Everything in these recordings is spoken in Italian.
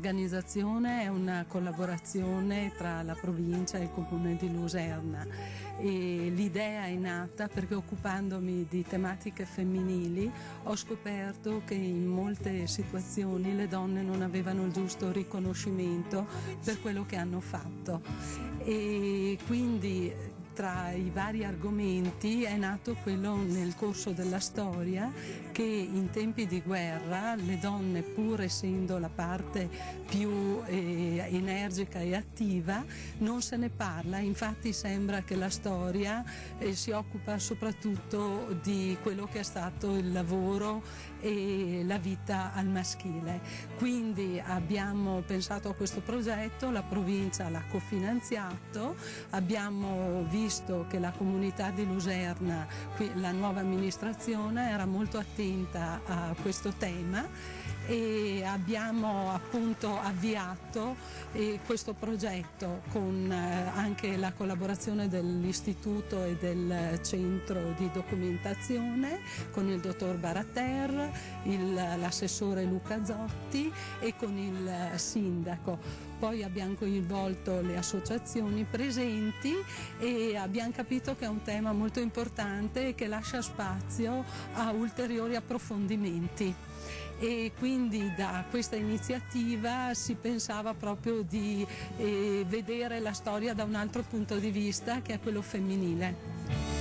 organizzazione è una collaborazione tra la provincia e il comune di Luserna e l'idea è nata perché, occupandomi di tematiche femminili, ho scoperto che in molte situazioni le donne non avevano il giusto riconoscimento per quello che hanno fatto, e quindi tra i vari argomenti è nato quello nel corso della storia, che in tempi di guerra le donne, pur essendo la parte più energica e attiva, non se ne parla. Infatti sembra che la storia si occupa soprattutto di quello che è stato il lavoro e la vita al maschile. Quindi abbiamo pensato a questo progetto, la provincia l'ha cofinanziato, abbiamo visto che la comunità di Luserna, la nuova amministrazione, era molto attenta a questo tema e abbiamo appunto avviato questo progetto con anche la collaborazione dell'istituto e del centro di documentazione, con il dottor Barater, l'assessore Luca Zotti e con il sindaco. Poi abbiamo coinvolto le associazioni presenti e abbiamo capito che è un tema molto importante e che lascia spazio a ulteriori approfondimenti. E quindi da questa iniziativa si pensava proprio di vedere la storia da un altro punto di vista, che è quello femminile.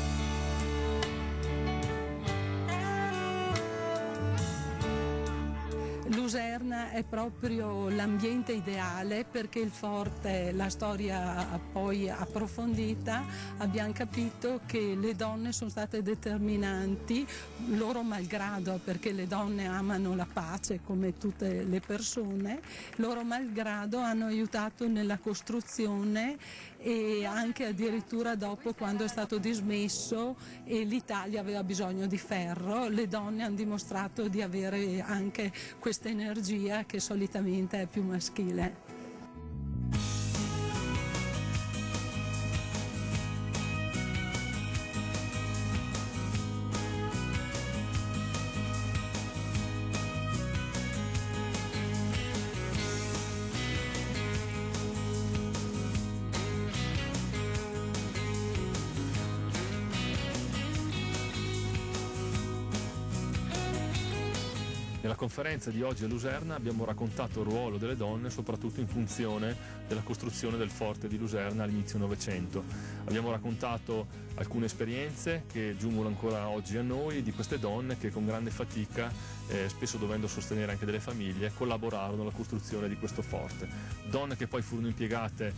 Luserna è proprio l'ambiente ideale perché il forte, la storia poi approfondita, abbiamo capito che le donne sono state determinanti, loro malgrado, perché le donne amano la pace come tutte le persone, loro malgrado hanno aiutato nella costruzione e anche addirittura dopo, quando è stato dismesso e l'Italia aveva bisogno di ferro, le donne hanno dimostrato di avere anche questa energia che solitamente è più maschile. Nella conferenza di oggi a Luserna abbiamo raccontato il ruolo delle donne soprattutto in funzione della costruzione del forte di Luserna all'inizio Novecento. Abbiamo raccontato alcune esperienze che giungono ancora oggi a noi, di queste donne che con grande fatica, spesso dovendo sostenere anche delle famiglie, collaborarono alla costruzione di questo forte. Donne che poi furono impiegate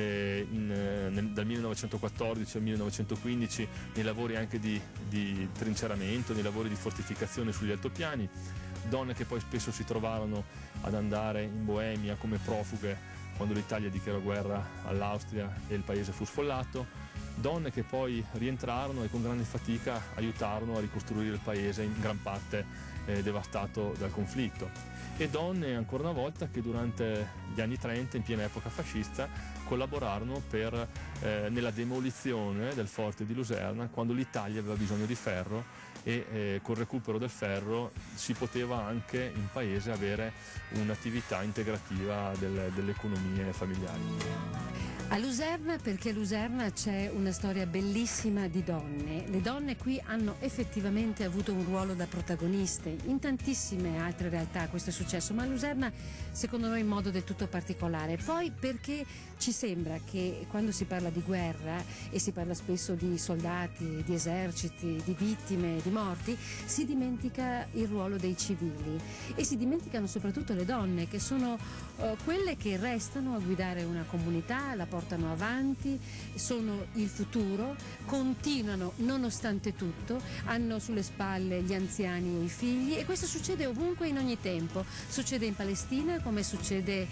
dal 1914 al 1915 nei lavori anche di trinceramento, nei lavori di fortificazione sugli altopiani. Donne che poi spesso si trovarono ad andare in Boemia come profughe quando l'Italia dichiarò guerra all'Austria e il paese fu sfollato. Donne che poi rientrarono e con grande fatica aiutarono a ricostruire il paese in gran parte devastato dal conflitto. E donne ancora una volta che durante gli anni 30, in piena epoca fascista, collaborarono nella demolizione del forte di Luserna quando l'Italia aveva bisogno di ferro e col recupero del ferro si poteva anche in paese avere un'attività integrativa delle economie familiari. A Luserna, perché a Luserna c'è una storia bellissima di donne. Le donne qui hanno effettivamente avuto un ruolo da protagoniste. In tantissime altre realtà questo è successo, ma a Luserna secondo noi in modo del tutto particolare. Poi perché ci sembra che quando si parla di guerra e si parla spesso di soldati, di eserciti, di vittime, di morti, si dimentica il ruolo dei civili e si dimenticano soprattutto le donne, che sono quelle che restano a guidare una comunità, la portano avanti, sono il futuro, continuano nonostante tutto, hanno sulle spalle gli anziani e i figli, e questo succede ovunque in ogni tempo. Succede in Palestina come succede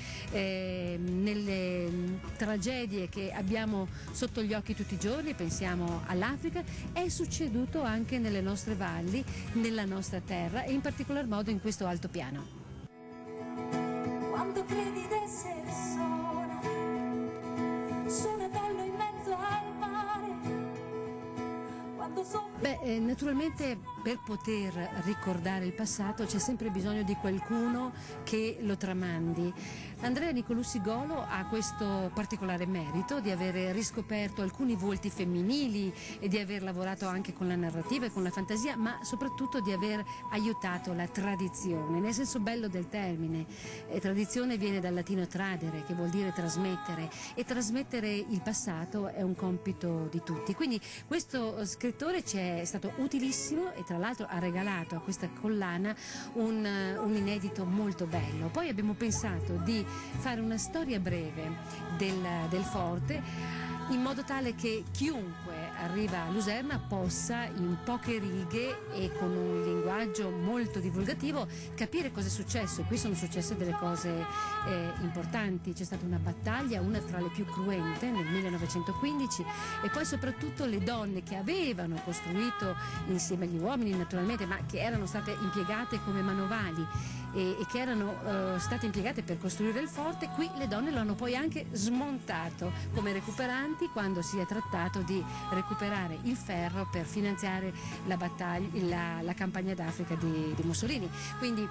nelle tragedie che abbiamo sotto gli occhi tutti i giorni, pensiamo all'Africa, è succeduto anche nelle nostre valli, nella nostra terra e in particolar modo in questo altopiano. Quando credi d'essere sola, su un atallo in mezzo al mare, quando naturalmente per poter ricordare il passato c'è sempre bisogno di qualcuno che lo tramandi. Andrea Nicolussi Golo ha questo particolare merito di aver riscoperto alcuni volti femminili e di aver lavorato anche con la narrativa e con la fantasia, ma soprattutto di aver aiutato la tradizione, nel senso bello del termine. Tradizione viene dal latino tradere, che vuol dire trasmettere, e trasmettere il passato è un compito di tutti. Quindi questo scrittore ci è stato utilissimo e tra l'altro ha regalato a questa collana un inedito molto bello. Poi abbiamo pensato di fare una storia breve del forte, in modo tale che chiunque arriva a Luserna possa in poche righe e con un linguaggio molto divulgativo capire cosa è successo. E qui sono successe delle cose importanti. C'è stata una battaglia, una tra le più cruente, nel 1915, e poi soprattutto le donne che avevano costruito insieme agli uomini naturalmente, ma che erano state impiegate come manovali e che erano state impiegate per costruire il forte. Qui le donne lo hanno poi anche smontato come recuperanti, quando si è trattato di recuperare il ferro per finanziare la battaglia, la campagna d'Africa di Mussolini. Quindi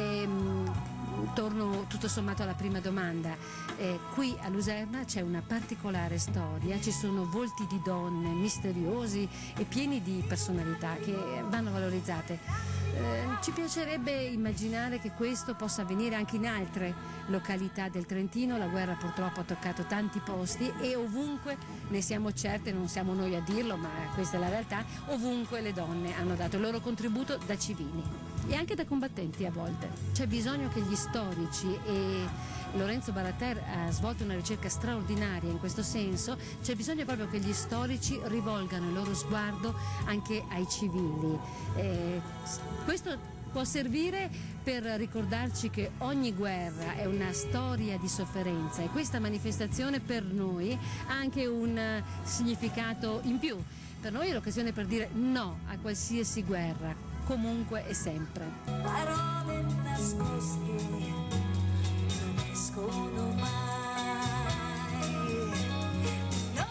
torno tutto sommato alla prima domanda. Qui a Luserna c'è una particolare storia, ci sono volti di donne misteriosi e pieni di personalità che vanno valorizzate. Ci piacerebbe immaginare che questo possa avvenire anche in altre località del Trentino. La guerra purtroppo ha toccato tanti posti e ovunque, ne siamo certe, non siamo noi a dirlo, ma questa è la realtà, ovunque le donne hanno dato il loro contributo da civili e anche da combattenti a volte. C'è bisogno che gli storici, e Lorenzo Barater ha svolto una ricerca straordinaria in questo senso, c'è bisogno proprio che gli storici rivolgano il loro sguardo anche ai civili. Questo può servire per ricordarci che ogni guerra è una storia di sofferenza e questa manifestazione per noi ha anche un significato in più. Per noi è l'occasione per dire no a qualsiasi guerra, comunque e sempre. Parole nascoste non escono mai. No,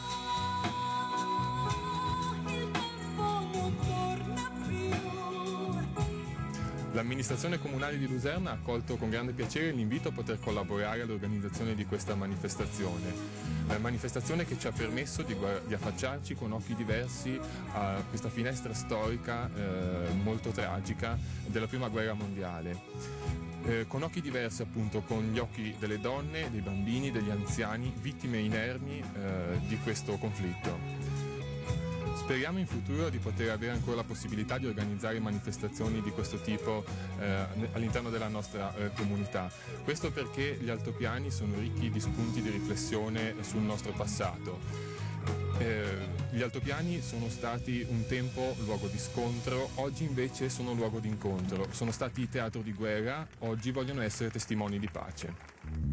il tempo non torna più. L'amministrazione comunale di Luserna ha accolto con grande piacere l'invito a poter collaborare all'organizzazione di questa manifestazione. Manifestazione che ci ha permesso di affacciarci con occhi diversi a questa finestra storica molto tragica della Prima Guerra Mondiale. Con occhi diversi appunto, con gli occhi delle donne, dei bambini, degli anziani, vittime inermi di questo conflitto. Speriamo in futuro di poter avere ancora la possibilità di organizzare manifestazioni di questo tipo all'interno della nostra comunità. Questo perché gli altopiani sono ricchi di spunti di riflessione sul nostro passato. Gli altopiani sono stati un tempo luogo di scontro, oggi invece sono luogo di incontro. Sono stati teatro di guerra, oggi vogliono essere testimoni di pace.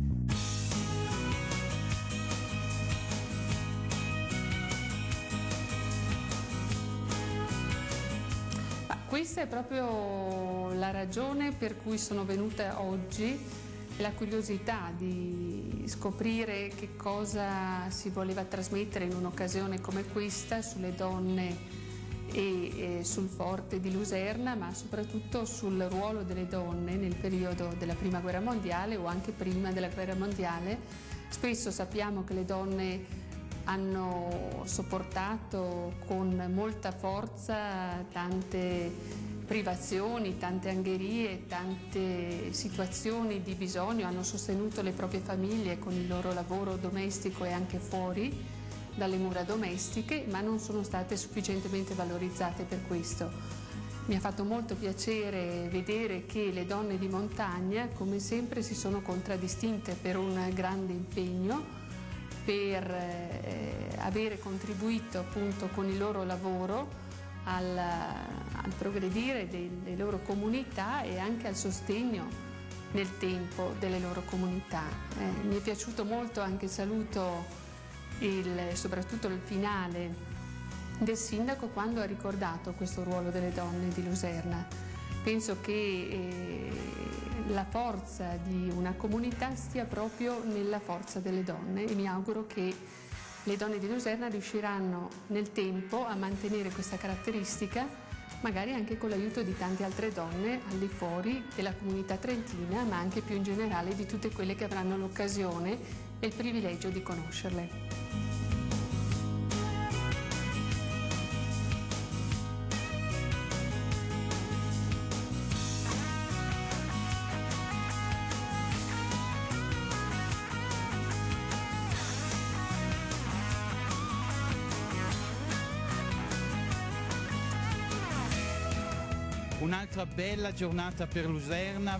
Questa è proprio la ragione per cui sono venuta oggi, la curiosità di scoprire che cosa si voleva trasmettere in un'occasione come questa sulle donne e sul forte di Luserna, ma soprattutto sul ruolo delle donne nel periodo della Prima Guerra Mondiale o anche prima della Guerra Mondiale. Spesso sappiamo che le donne hanno sopportato con molta forza tante privazioni, tante angherie, tante situazioni di bisogno, hanno sostenuto le proprie famiglie con il loro lavoro domestico e anche fuori dalle mura domestiche, ma non sono state sufficientemente valorizzate per questo. Mi ha fatto molto piacere vedere che le donne di montagna, come sempre, si sono contraddistinte per un grande impegno, per avere contribuito appunto con il loro lavoro al progredire delle loro comunità e anche al sostegno nel tempo delle loro comunità. Mi è piaciuto molto anche il saluto, soprattutto il finale del sindaco quando ha ricordato questo ruolo delle donne di Luserna. Penso che la forza di una comunità stia proprio nella forza delle donne e mi auguro che le donne di Luserna riusciranno nel tempo a mantenere questa caratteristica, magari anche con l'aiuto di tante altre donne al di fuori della comunità trentina, ma anche più in generale di tutte quelle che avranno l'occasione e il privilegio di conoscerle. Un'altra bella giornata per Luzerne,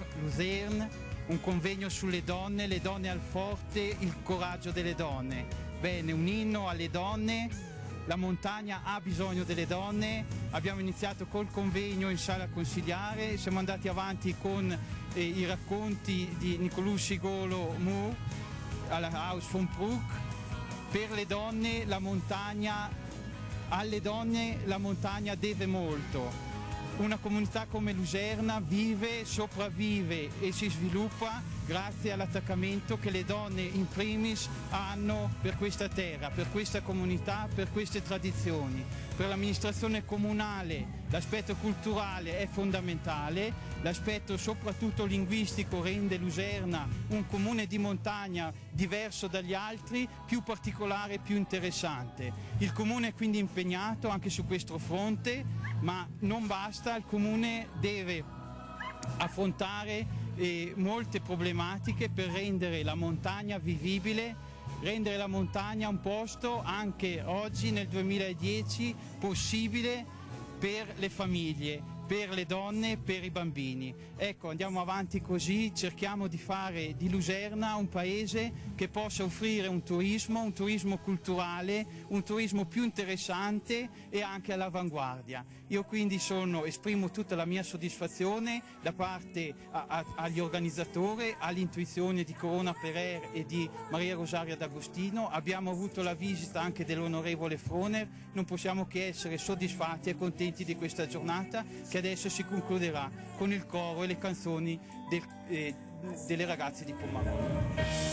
un convegno sulle donne al forte, il coraggio delle donne. Bene, un inno alle donne, la montagna ha bisogno delle donne. Abbiamo iniziato col convegno in sala consigliare, siamo andati avanti con i racconti di Nicolò Sigolo Moore alla Haus von Bruck. Per le donne la montagna, alle donne la montagna deve molto. Una comunità come Luserna vive, sopravvive e si sviluppa grazie all'attaccamento che le donne in primis hanno per questa terra, per questa comunità, per queste tradizioni. Per l'amministrazione comunale l'aspetto culturale è fondamentale, l'aspetto soprattutto linguistico rende Luserna un comune di montagna diverso dagli altri, più particolare, più interessante. Il comune è quindi impegnato anche su questo fronte, ma non basta, il comune deve affrontare molte problematiche per rendere la montagna vivibile, rendere la montagna un posto anche oggi nel 2010 possibile per le famiglie, per le donne, per i bambini. Ecco, andiamo avanti così, cerchiamo di fare di Luserna un paese che possa offrire un turismo culturale, un turismo più interessante e anche all'avanguardia. Io quindi esprimo tutta la mia soddisfazione da parte agli organizzatori, all'intuizione di Corona Perer e di Maria Rosaria D'Agostino. Abbiamo avuto la visita anche dell'onorevole Froner, non possiamo che essere soddisfatti e contenti di questa giornata che adesso si concluderà con il coro e le canzoni delle ragazze di Pomarolo.